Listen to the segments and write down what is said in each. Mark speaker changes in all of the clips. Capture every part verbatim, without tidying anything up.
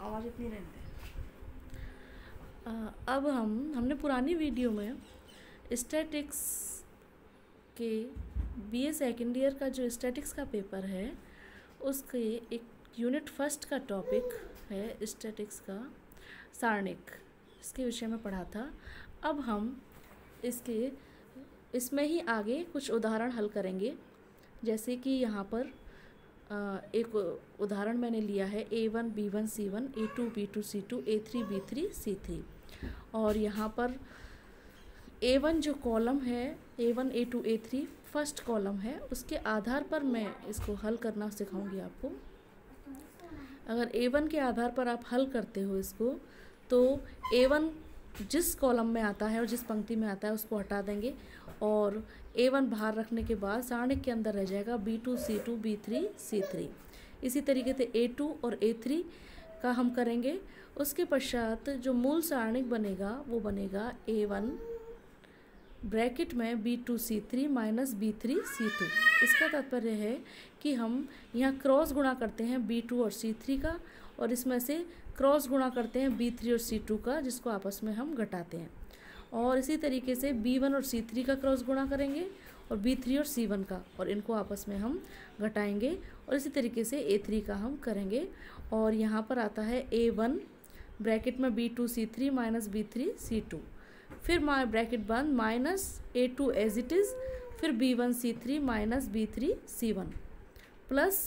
Speaker 1: आवाज़ इतनी रहती है।
Speaker 2: अब हम हमने पुरानी वीडियो में स्टैटिक्स के बीए सेकेंड ईयर का जो स्टैटिक्स का पेपर है उसके एक यूनिट फर्स्ट का टॉपिक है स्टैटिक्स का सारणिक, इसके विषय में पढ़ा था। अब हम इसके इसमें ही आगे कुछ उदाहरण हल करेंगे। जैसे कि यहाँ पर एक उदाहरण मैंने लिया है A one B one C one A two B two C two A three B three C three, और यहाँ पर ए वन जो कॉलम है A one A two A three first column है, उसके आधार पर मैं इसको हल करना सिखाऊंगी आपको। अगर ए वन के आधार पर आप हल करते हो इसको तो ए वन जिस कॉलम में आता है और जिस पंक्ति में आता है उसको हटा देंगे और ए वन बाहर रखने के बाद सारणिक के अंदर रह जाएगा B two C two B three C three. इसी तरीके से ए टू और ए थ्री का हम करेंगे। उसके पश्चात जो मूल सारणिक बनेगा वो बनेगा ए वन ब्रैकेट में B two C three minus B three C two. इसका तात्पर्य है कि हम यहाँ क्रॉस गुणा करते हैं बी टू और सी थ्री का, और इसमें से क्रॉस गुणा करते हैं बी थ्री और सी टू का, जिसको आपस में हम घटाते हैं। और इसी तरीके से बी वन और सी थ्री का क्रॉस गुणा करेंगे और बी थ्री और सी वन का, और इनको आपस में हम घटाएंगे। और इसी तरीके से ए थ्री का हम करेंगे। और यहाँ पर आता है ए वन ब्रैकेट में B two C three minus B three C two, फिर माय ब्रैकेट बंद minus A two as it is, फिर B one C three minus B three C one plus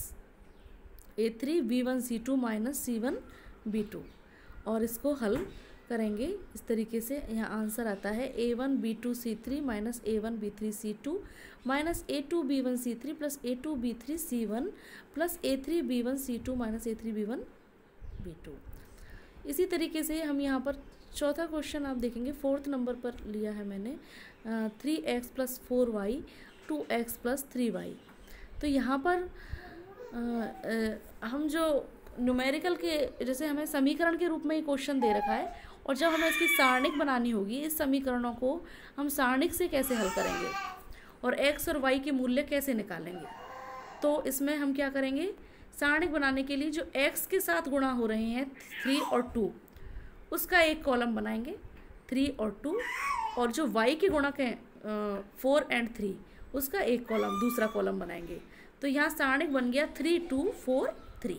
Speaker 2: A three B one C two minus C one B two, और इसको हल करेंगे इस तरीके से। यहाँ आंसर आता है A one B two C three minus A one B three C two minus A two B one C three plus A two B three C one plus A three B one C two minus A three B one B two. इसी तरीके से हम यहाँ पर चौथा question आप देखेंगे, fourth number पर लिया है मैंने three X plus four Y two X plus three Y. तो यहाँ पर आ, आ, हम जो न्यूमेरिकल के जैसे हमें समीकरण के रूप में ये क्वेश्चन दे रखा है, और जब हमें इसकी सारणिक बनानी होगी, इस समीकरणों को हम सारणिक से कैसे हल करेंगे और x और y के मूल्य कैसे निकालेंगे। तो इसमें हम क्या करेंगे, सारणिक बनाने के लिए जो x के साथ गुणा हो रहे हैं थ्री और टू, उसका एक कॉलम बनाएंगे थ्री और टू, और जो y के गुणक हैं फोर एंड थ्री, उसका एक कॉलम दूसरा कॉलम बनाएंगे। तो यहाँ सारणिक बन गया three two four three,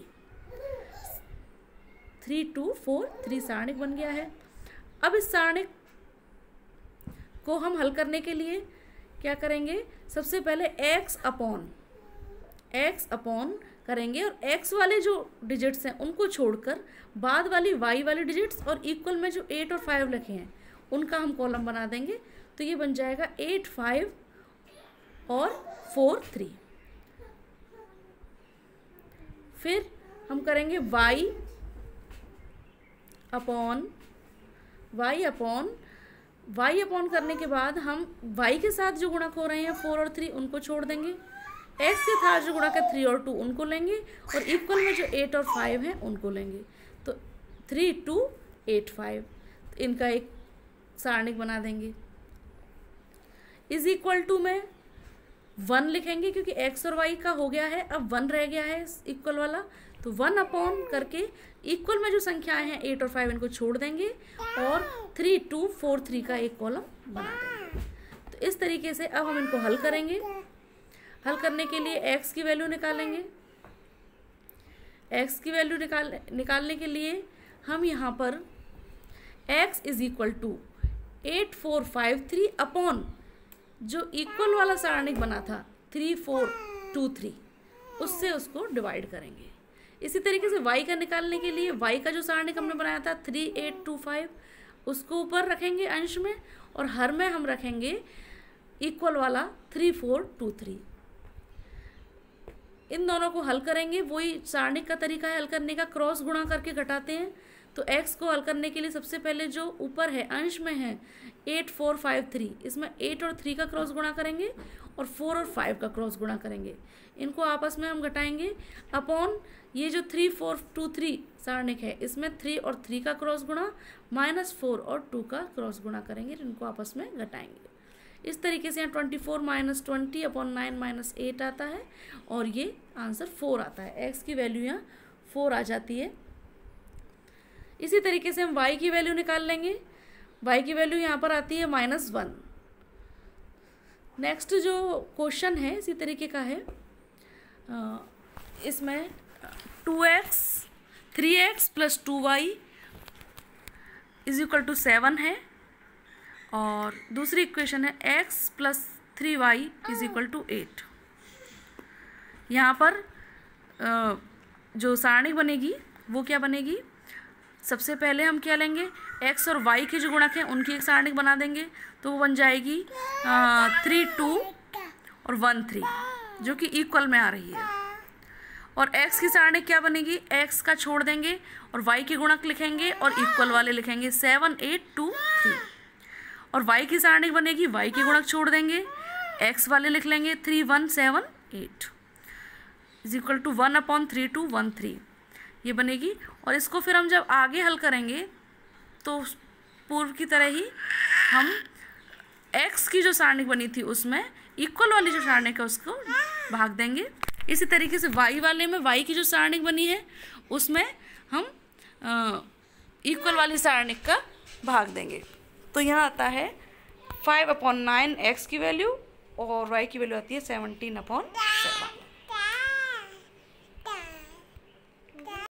Speaker 2: three two four three सारणिक बन गया है। अब इस सारणिक को हम हल करने के लिए क्या करेंगे, सबसे पहले x अपॉन x अपॉन करेंगे, और x वाले जो डिजिट्स हैं उनको छोड़कर बाद वाली y वाली डिजिट्स और इक्वल में जो एट और फाइव लिखे हैं उनका हम कॉलम बना देंगे। तो ये बन जाएगा एट फाइव और फोर थ्री। फिर हम करेंगे y upon y upon y upon करने के बाद हम y के साथ जो गुणक हो रहे हैं फोर और थ्री उनको छोड़ देंगे, x के साथ जो गुणक है थ्री और टू उनको लेंगे, और इक्वल में जो एट और फाइव हैं उनको लेंगे। तो थ्री टू एट फाइव, इनका एक सारणिक बना देंगे। इज इक्वल टू में वन लिखेंगे क्योंकि x और y का हो गया है, अब वन रह गया है इक्वल वाला, तो वन अपॉन करके इक्वल में जो संख्याएं हैं एट और फाइव इनको छोड़ देंगे और थ्री टू फोर थ्री का एक कॉलम बना देंगे। तो इस तरीके से अब हम इनको हल करेंगे। हल करने के लिए x की वैल्यू निकालेंगे। x की वैल्यू निकाल निकालने के लिए हम यहाँ पर x is equal to eight four five three upon जो इक्वल वाला सारणिक बना था थ्री फोर टू थ्री, उससे उसको डिवाइड करेंगे। इसी तरीके से y का निकालने के लिए y का जो सारणिक हमने बनाया था थ्री एट टू फाइव, उसको ऊपर रखेंगे अंश में, और हर में हम रखेंगे इक्वल वाला थ्री फोर टू थ्री। इन दोनों को हल करेंगे, वही सारणिक का तरीका है हल करने का, क्रॉस गुणा करके घटाते हैं। तो x को हल करने के लिए सबसे पहले जो ऊपर है अंश में है एट फोर फाइव थ्री, इसमें एट और थ्री का क्रॉस गुणा करेंगे और फोर और फाइव का क्रॉस गुणा करेंगे। इनको आपस में हम घटाएंगे अपॉन ये जो थ्री फोर टू थ्री सारणिक है, इसमें थ्री और थ्री का क्रॉस गुणा माइनस फोर और टू का क्रॉस गुणा करेंगे, इनको आपस में घटाएंगे। इस तरीके से यहाँ twenty four minus twenty upon nine minus eight आता है, और ये आंसर फोर आता है। एक्स की वैल्यू यहाँ फोर आ जाती है। इसी तरीके से हम y की वैल्यू निकाल लेंगे। y की वैल्यू यहाँ पर आती है माइनस वन। नेक्स्ट जो क्वेश्चन है इसी तरीके का है, इसमें two X three X plus two Y is equal to seven है, और दूसरी इक्वेशन है x plus three Y is equal to eight. यहाँ पर जो सारणी बनेगी वो क्या बनेगी, सबसे पहले हम क्या लेंगे, x और y के जो गुणक हैं उनकी एक सारणी बना देंगे, तो वो बन जाएगी थ्री टू और वन थ्री, जो कि इक्वल में आ रही है। और x की सारणी क्या बनेगी, x का छोड़ देंगे और y के गुणक लिखेंगे और इक्वल वाले लिखेंगे सेवन एट टू थ्री। और y की सारणी बनेगी, y के गुणक छोड़ देंगे, x वाले लिख लेंगे three one seven eight is equal to one upon three two one three, ये बनेगी। और इसको फिर हम जब आगे हल करेंगे तो पूर्व की तरह ही हम x की जो सारणी बनी थी उसमें इक्वल वाली जो सारणी का उसको भाग देंगे। इसी तरीके से y वाले में y की जो सारणी बनी है उसमें हम इक्वल वाली सारणी का भाग देंगे। तो यहाँ आता है फाइव अपॉन नाइन एक्स की वैल्यू और y की वैल्यू आती है सेवनटीन अपॉन सेवन।